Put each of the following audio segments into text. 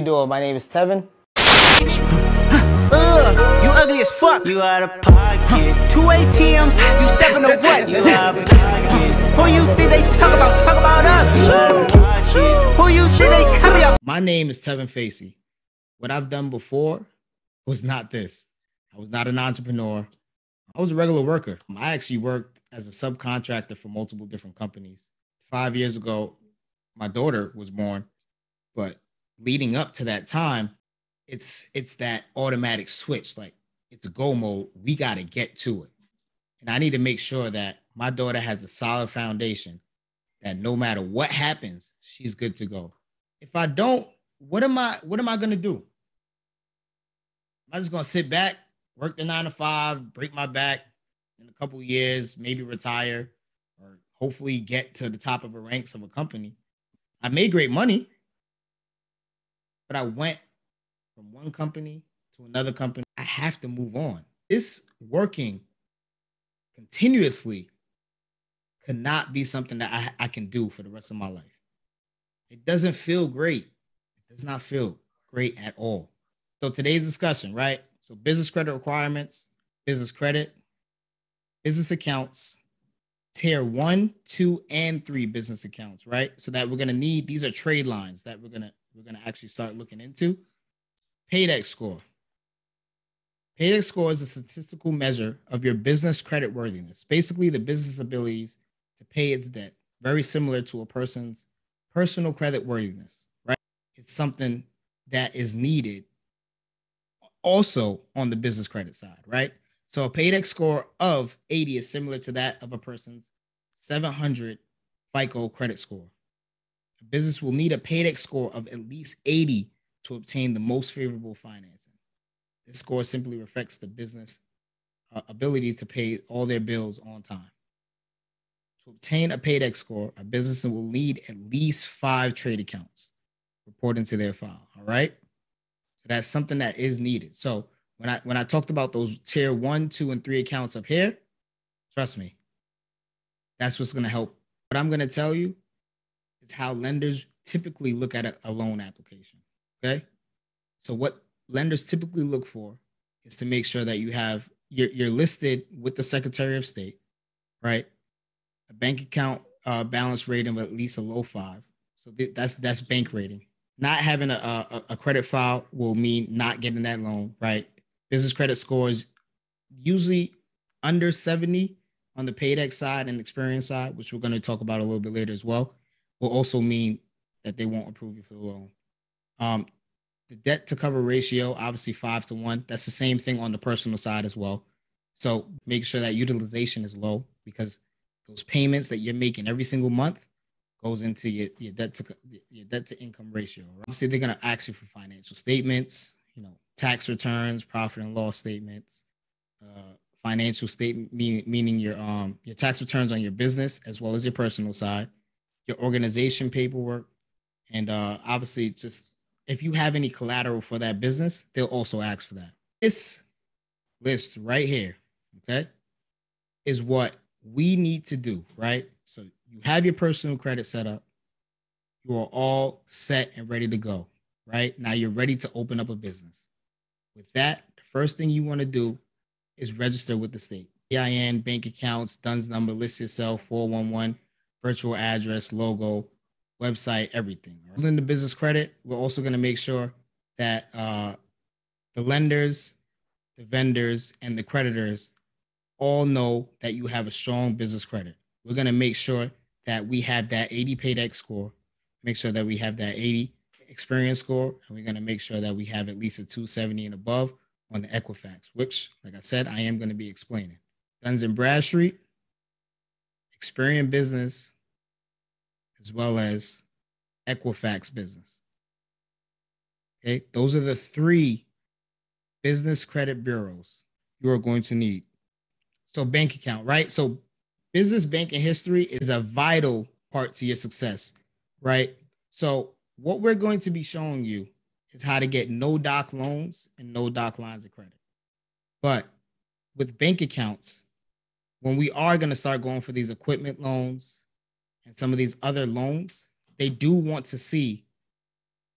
You doing? My name is Tevin. You ugly as fuck. You out of pocket. 2 ATMs. You stepping to what? You out of pocket. Who you think they talk about? Talk about us. You out of pocket. Who you think they cover up? My name is Tevin Facey. What I've done before was not this. I was not an entrepreneur. I was a regular worker. I actually worked as a subcontractor for multiple different companies. 5 years ago, my daughter was born, but leading up to that time, it's that automatic switch. Like, it's go mode. We got to get to it. And I need to make sure that my daughter has a solid foundation, that no matter what happens, she's good to go. If I don't, what am I going to do? Am I just going to sit back, work the 9 to 5, break my back in a couple of years, maybe retire, or hopefully get to the top of the ranks of a company? I made great money, but I went from one company to another company. I have to move on. This working continuously cannot be something that I can do for the rest of my life. It doesn't feel great. It does not feel great at all. So today's discussion, right? So business credit requirements, business credit, business accounts, tier 1, 2, and 3 business accounts, right? So that we're going to need, these are trade lines that we're going to actually start looking into. Paydex score. Paydex score is a statistical measure of your business credit worthiness. Basically, the business abilities to pay its debt, very similar to a person's personal credit worthiness, right? It's something that is needed also on the business credit side, right? So a Paydex score of 80 is similar to that of a person's 700 FICO credit score. A business will need a Paydex score of at least 80 to obtain the most favorable financing. This score simply reflects the business ability to pay all their bills on time. To obtain a Paydex score, a business will need at least 5 trade accounts reporting to their file, all right? So that's something that is needed. So when I talked about those tier 1, 2, and 3 accounts up here, trust me, that's what's going to help. What I'm going to tell you is how lenders typically look at a loan application, okay? So what lenders typically look for is to make sure that you have, you're listed with the Secretary of State, right? A bank account balance rating of at least a low 5. So that's bank rating. Not having a credit file will mean not getting that loan, right? Business credit scores usually under 70 on the Paydex side and experience side, which we're going to talk about a little bit later as well, will also mean that they won't approve you for the loan. The debt to cover ratio, obviously 5 to 1. That's the same thing on the personal side as well. So make sure that utilization is low, because those payments that you're making every single month goes into your debt to income ratio. Obviously, they're going to ask you for financial statements, tax returns, profit and loss statements, financial statement, meaning your tax returns on your business as well as your personal side, your organization paperwork, and obviously, just if you have any collateral for that business, they'll also ask for that. This list right here, okay, is what we need to do, right? So you have your personal credit set up. You are all set and ready to go, right? Now you're ready to open up a business. With that, the first thing you want to do is register with the state. EIN, bank accounts, DUNS number, list yourself, 411, virtual address, logo, website, everything. In the business credit, we're also going to make sure that the lenders, the vendors, and the creditors all know that you have a strong business credit. We're going to make sure that we have that 80 Paydex score, make sure that we have that 80 experience score, and we're going to make sure that we have at least a 270 and above on the Equifax, which, like I said, I am going to be explaining. Duns and Bradstreet, Experian Business, as well as Equifax Business. Okay, those are the 3 business credit bureaus you are going to need. So bank account, right? So business banking history is a vital part to your success, right? So what we're going to be showing you is how to get no-doc loans and no-doc lines of credit. But with bank accounts, when we are going to start going for these equipment loans and some of these other loans, they do want to see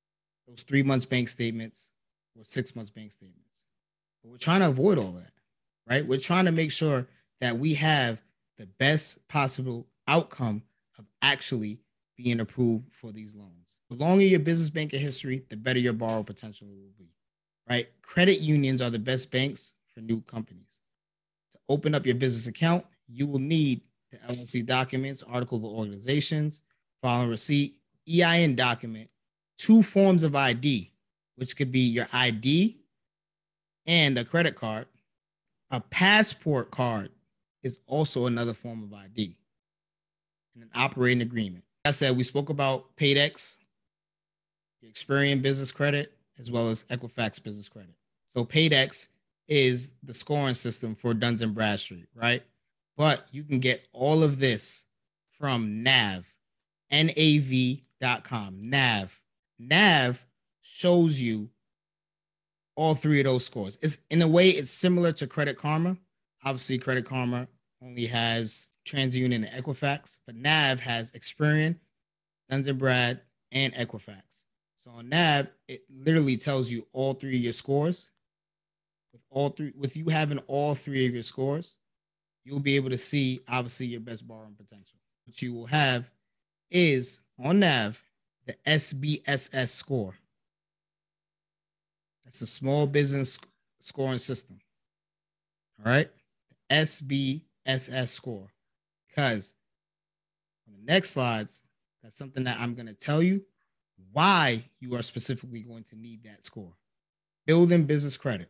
those 3 months bank statements or 6 months bank statements. But we're trying to avoid all that, right? We're trying to make sure that we have the best possible outcome of actually being approved for these loans. The longer your business banking history, the better your borrower potential will be, right? Credit unions are the best banks for new companies. To open up your business account, you will need the LLC documents, article of organizations, filing receipt, EIN document, 2 forms of ID, which could be your ID and a credit card. A passport card is also another form of ID, and an operating agreement. Like I said, we spoke about Paydex, Experian business credit, as well as Equifax business credit. So Paydex is the scoring system for Duns and Bradstreet, right? But you can get all of this from NAV, NAV.com. NAV shows you all 3 of those scores. It's in a way, it's similar to Credit Karma. Obviously, Credit Karma only has TransUnion and Equifax, but NAV has Experian, Duns and Brad, and Equifax. So on NAV, it literally tells you all 3 of your scores. With you having all 3 of your scores, you'll be able to see obviously your best borrowing potential. What you will have is on NAV the SBSS score. That's a small business scoring system. All right, the SBSS score. Because on the next slides, that's something that I'm going to tell you why you are specifically going to need that score. Building business credit.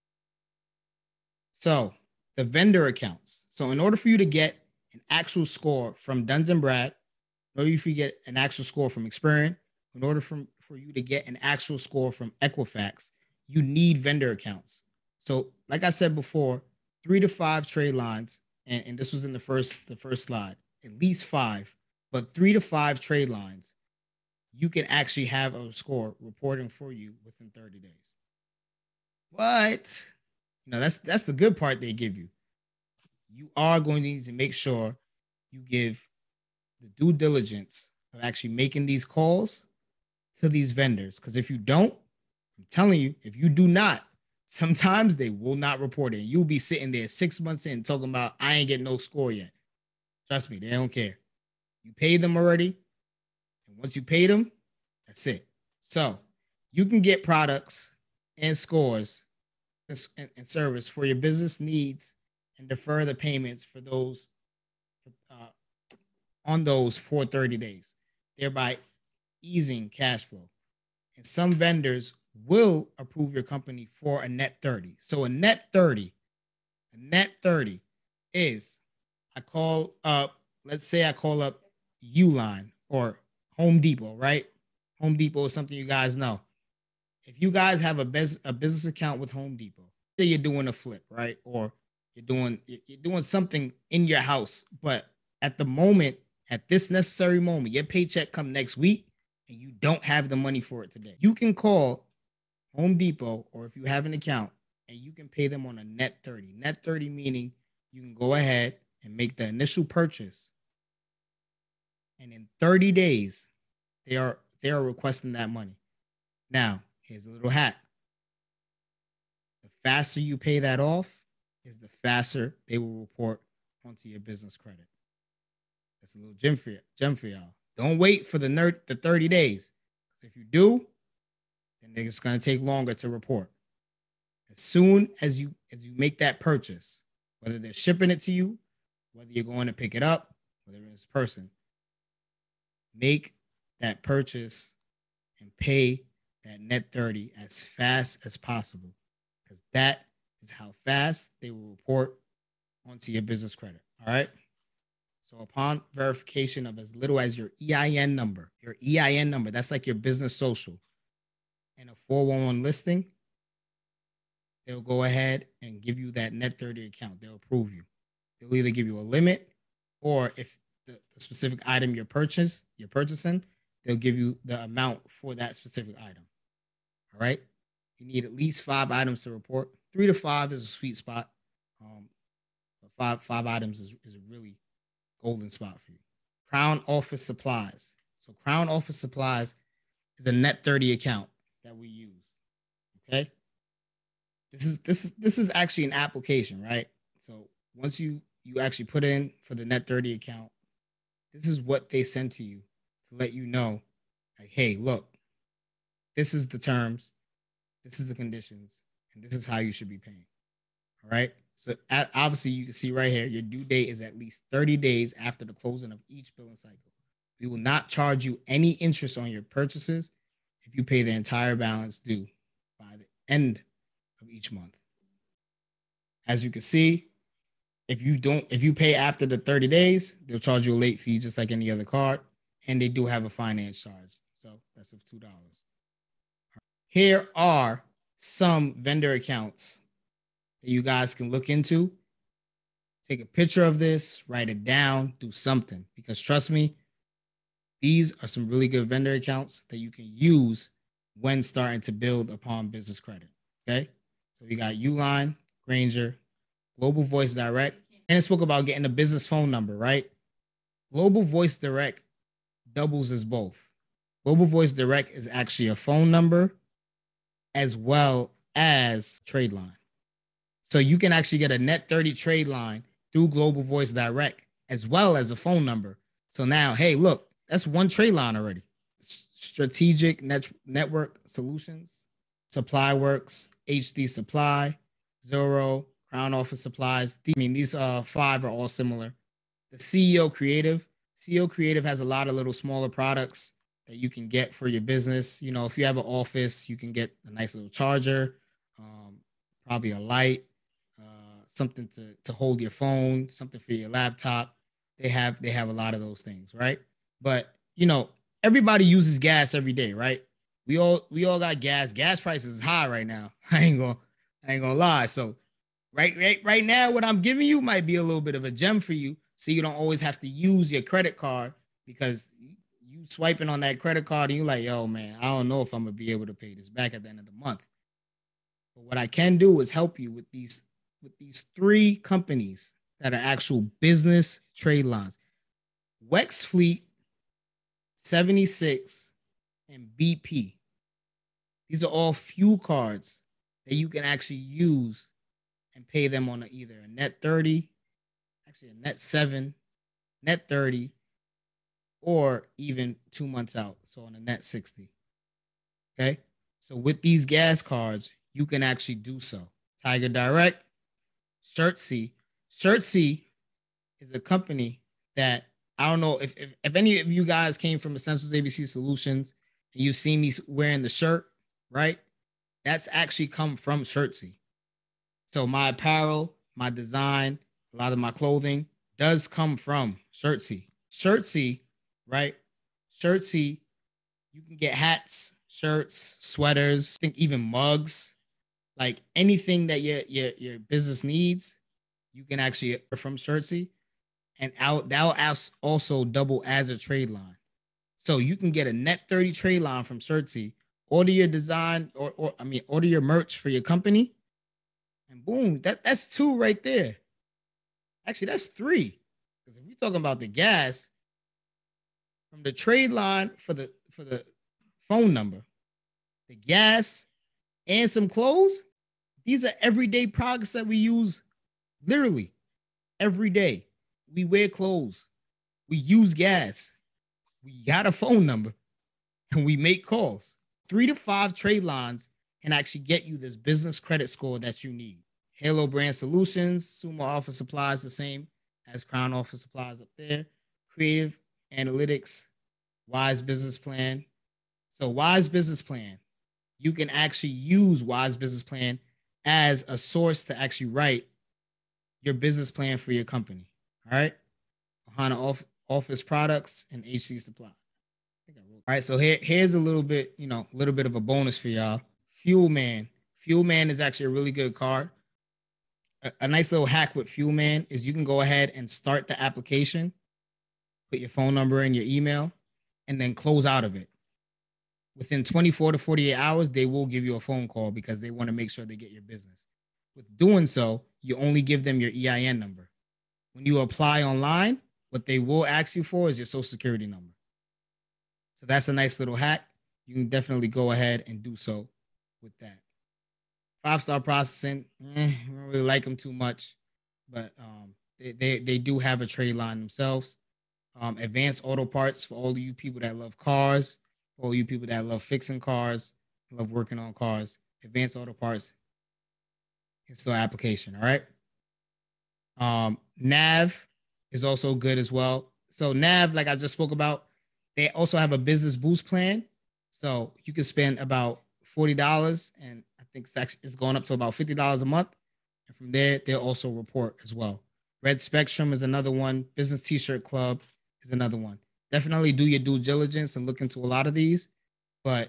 So the vendor accounts. So in order for you to get an actual score from Duns and Brad, in order for you to get an actual score from Experian, in order for you to get an actual score from Equifax, you need vendor accounts. So like I said before, 3 to 5 trade lines, and this was in the first slide, at least 5, but 3 to 5 trade lines, you can actually have a score reporting for you within 30 days. But that's the good part they give you. You are going to need to make sure you give the due diligence of actually making these calls to these vendors. Because if you don't, I'm telling you, if you do not, sometimes they will not report it. You'll be sitting there 6 months in talking about, I ain't getting no score yet. Trust me, they don't care. You paid them already. And once you pay them, that's it. So you can get products and scores and service for your business needs and defer the payments for those on those for 30 days, thereby easing cash flow. And some vendors will approve your company for a net 30. So a net 30 is let's say I call up Uline or Home Depot, right? Home Depot is something you guys know. If you guys have a business account with Home Depot, say you're doing a flip, right? Or you're doing something in your house, but at this necessary moment, your paycheck come next week and you don't have the money for it today. You can call Home Depot, or if you have an account, and you can pay them on a net 30. Net 30 meaning you can go ahead and make the initial purchase, and in 30 days, they are requesting that money. Now, here's a little hack. The faster you pay that off is the faster they will report onto your business credit. That's a little gem for y'all. Don't wait for the 30 days. Because if you do, then it's going to take longer to report. As soon as you make that purchase, whether they're shipping it to you, whether you're going to pick it up, whether it's person, make that purchase and pay that net 30 as fast as possible, because that is how fast they will report onto your business credit. All right. So upon verification of as little as your EIN number, that's like your business social, and a 411 listing, they'll go ahead and give you that net 30 account. They'll approve you. They'll either give you a limit, or if the specific item you're purchasing, they'll give you the amount for that specific item. All right. You need at least 5 items to report. 3 to 5 is a sweet spot. But five items is a really golden spot for you. Crown Office Supplies. So Crown Office Supplies is a net 30 account. that we use. Okay. This is actually an application, right? So once you actually put in for the Net 30 account, this is what they send to you to let you know, like, hey, look, this is the terms, this is the conditions, and this is how you should be paying. All right. So obviously, you can see right here, your due date is at least 30 days after the closing of each billing cycle. We will not charge you any interest on your purchases if you pay the entire balance due by the end of each month. As you can see, if you pay after the 30 days, they'll charge you a late fee just like any other card. And they do have a finance charge. So that's of $2. Here are some vendor accounts that you guys can look into. Take a picture of this, write it down, do something. Because trust me, these are some really good vendor accounts that you can use when starting to build upon business credit. Okay. So we got Uline, Granger, Global Voice Direct. And it spoke about getting a business phone number, right? Global Voice Direct doubles as both. Global Voice Direct is actually a phone number as well as trade line. So you can actually get a Net 30 trade line through Global Voice Direct as well as a phone number. So now, hey, look, that's one trade line already. Strategic Network Solutions, Supply Works, HD Supply, Zoro, Crown Office Supplies. These 5 are all similar. The CEO Creative has a lot of little smaller products that you can get for your business. You know, if you have an office, you can get a nice little charger, probably a light, something to hold your phone, something for your laptop. They have a lot of those things, right? But you know, everybody uses gas every day, right? We all got gas. Gas prices is high right now. I ain't gonna lie. So right now, what I'm giving you might be a little bit of a gem for you, so you don't always have to use your credit card, because you swiping on that credit card and you like, yo, man, I don't know if I'm gonna be able to pay this back at the end of the month. But what I can do is help you with these 3 companies that are actual business trade lines: Wex Fleet, 76, and BP. These are all fuel cards that you can actually use and pay them on either a Net 30, actually a Net 7, Net 30, or even 2 months out. So on a Net 60. Okay. So with these gas cards, you can actually do so. Tiger Direct, Shirtsy. Shirtsy is a company that I don't know if any of you guys came from Essentials ABC Solutions and you've seen me wearing the shirt, right? That's actually come from Shirtsy. So my apparel, my design, a lot of my clothing does come from Shirtsy. Shirtsy, right? Shirtsy, you can get hats, shirts, sweaters, I think even mugs, like anything that your business needs, you can actually get from Shirtsy. And that'll also double as a trade line. So you can get a Net 30 trade line from Shirtsy, order your design order your merch for your company, and boom, that's 2 right there. Actually, that's 3. Because if we're talking about the gas, from the trade line for the phone number, the gas, and some clothes, these are everyday products that we use literally every day. We wear clothes, we use gas, we got a phone number, and we make calls. 3 to 5 trade lines can actually get you this business credit score that you need. Halo Brand Solutions, Sumo Office Supplies, the same as Crown Office Supplies up there. Creative Analytics, Wise Business Plan. So Wise Business Plan, you can actually use Wise Business Plan as a source to actually write your business plan for your company. All right. HANA Office Products and HC Supply. All right. So here's a little bit of a bonus for y'all. Fuel Man. Fuel Man is actually a really good card. A nice little hack with Fuel Man is you can go ahead and start the application, put your phone number and your email, and then close out of it. Within 24 to 48 hours, they will give you a phone call because they want to make sure they get your business. With doing so, you only give them your EIN number. When you apply online, what they will ask you for is your social security number. So that's a nice little hack. you can definitely go ahead and do so with that. 5-star processing, I don't really like them too much, but they do have a trade line themselves. Advanced Auto Parts for all of you people that love cars, for all you people that love fixing cars, love working on cars. Advanced Auto Parts install application. All right. Nav is also good as well. So Nav, like I just spoke about, they also have a business boost plan. So you can spend about $40, and I think it's going up to about $50 a month. And from there, they'll also report as well. Red Spectrum is another one. Business T-shirt Club is another one. Definitely do your due diligence and look into a lot of these, but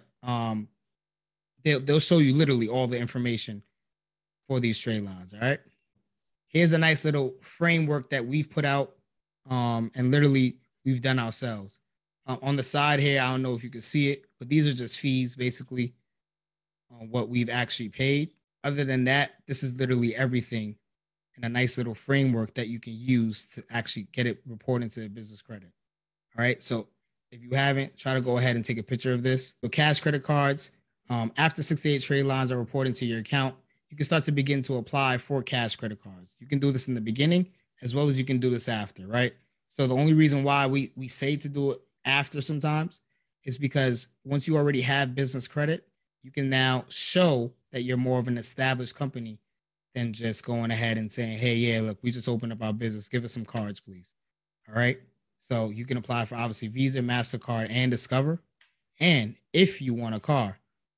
they'll show you literally all the information for these trade lines. All right. Here's a nice little framework that we've put out, and literally we've done ourselves. On the side here, I don't know if you can see it, but these are just fees basically on what we've actually paid. Other than that, this is literally everything in a nice little framework that you can use to actually get it reported to business credit. All right. So if you haven't, try to go ahead and take a picture of this. So cash credit cards, after 68 trade lines are reported to your account, you can start to begin to apply for cash credit cards. You can do this in the beginning as well as you can do this after, right? So the only reason why we say to do it after sometimes is because once you already have business credit, you can now show that you're more of an established company than just going ahead and saying, hey, yeah, look, we just opened up our business. Give us some cards, please. All right. So you can apply for obviously Visa, MasterCard, and Discover. And if you want a car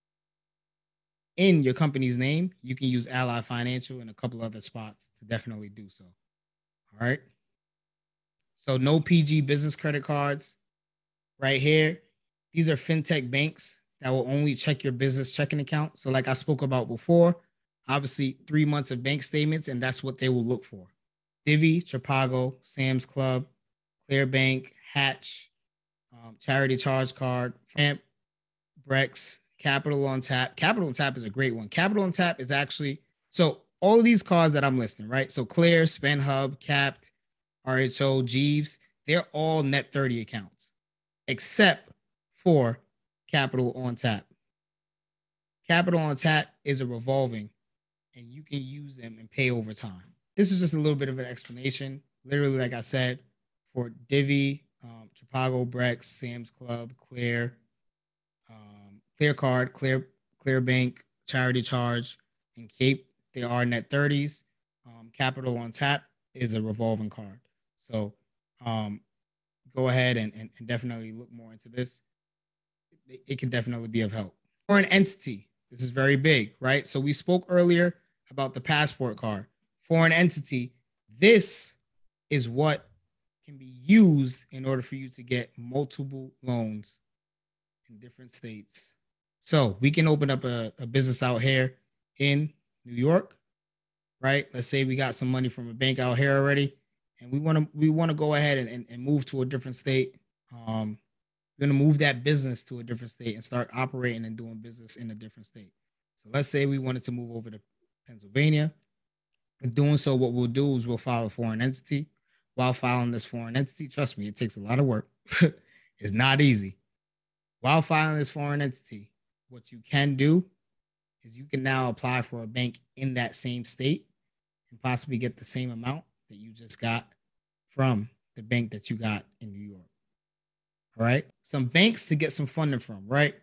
in your company's name, you can use Ally Financial and a couple other spots to definitely do so. All right. So no PG business credit cards right here. These are fintech banks that will only check your business checking account. So like I spoke about before, obviously 3 months of bank statements, and that's what they will look for. Divvy, Tripago, Sam's Club, Clearbank, Hatch, Charity Charge Card, Framp, Brex, Capital on Tap. Capital on Tap is a great one. Capital on Tap is actually, so all of these cards that I'm listing, right? So Clear, Spend Hub, Capped, RHO, Jeeves, they're all net 30 accounts, except for Capital on Tap. Capital on Tap is a revolving, and you can use them and pay over time. This is just a little bit of an explanation. Literally, like I said, for Divvy, Tripago, Brex, Sam's Club, Clear, Clear Card, Clear Bank, Charity Charge, and Cape, they are net 30s. Capital on Tap is a revolving card. So go ahead and definitely look more into this. It can definitely be of help. Foreign entity, this is very big, right? So we spoke earlier about the passport card. Foreign entity, this is what can be used in order for you to get multiple loans in different states. So we can open up a business out here in New York, right? Let's say we got some money from a bank out here already, and we want to go ahead and move to a different state. We're going to move that business to a different state and start operating and doing business in a different state. So let's say we wanted to move over to Pennsylvania. In doing so, what we'll do is we'll file a foreign entity. While filing this foreign entity, trust me, it takes a lot of work. It's not easy. While filing this foreign entity, what you can do is you can now apply for a bank in that same state and possibly get the same amount that you just got from the bank that you got in New York. All right. Some banks to get some funding from, right?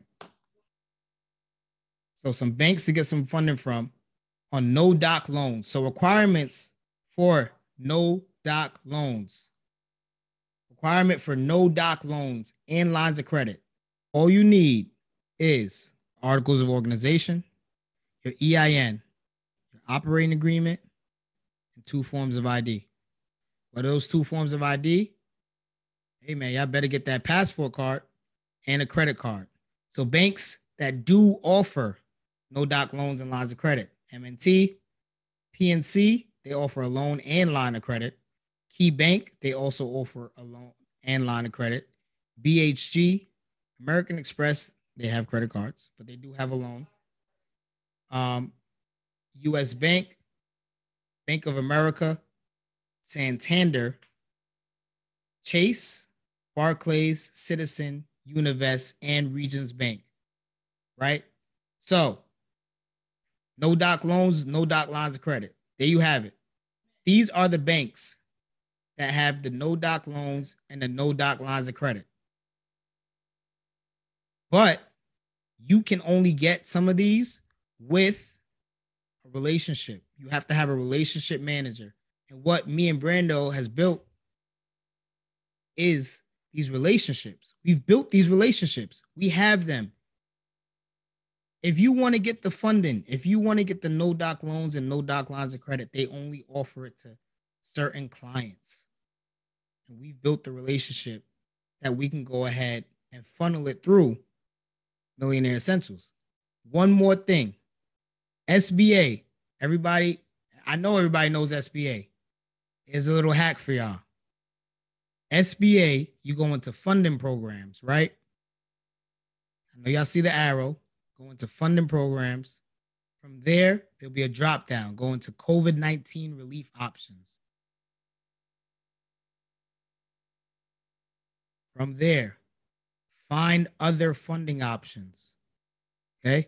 So some banks to get some funding from on no doc loans. So requirements for no doc loans. Requirement for no doc loans and lines of credit. All you need is articles of organization, your EIN, your operating agreement, and 2 forms of ID. What are those 2 forms of ID? Hey man, y'all better get that passport card and a credit card. So banks that do offer no doc loans and lines of credit, M&T, PNC, they offer a loan and line of credit. Key Bank, they also offer a loan and line of credit. BHG, American Express, they have credit cards, but they do have a loan. US Bank, Bank of America, Santander, Chase, Barclays, Citizen, Univest, and Regions Bank. right? So, no doc loans, no doc lines of credit. There you have it. These are the banks that have the no doc loans and the no doc lines of credit. But you can only get some of these with a relationship. You have to have a relationship manager. And what me and Brando has built is these relationships. We've built these relationships. We have them. If you want to get the funding, if you want to get the no doc loans and no doc lines of credit, they only offer it to certain clients. And we've built the relationship that we can go ahead and funnel it through Millionaire Essentials. One more thing. SBA. Everybody, I know everybody knows SBA. Here's a little hack for y'all. SBA, you go into funding programs, right? I know y'all see the arrow. Go into funding programs. From there, there'll be a drop down. Go into COVID-19 relief options. From there, find other funding options. Okay?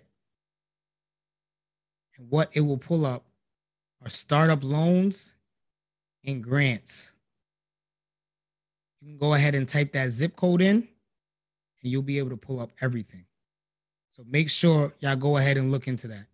And what it will pull up are startup loans and grants. You can go ahead and type that zip code in, and you'll be able to pull up everything. So make sure y'all go ahead and look into that.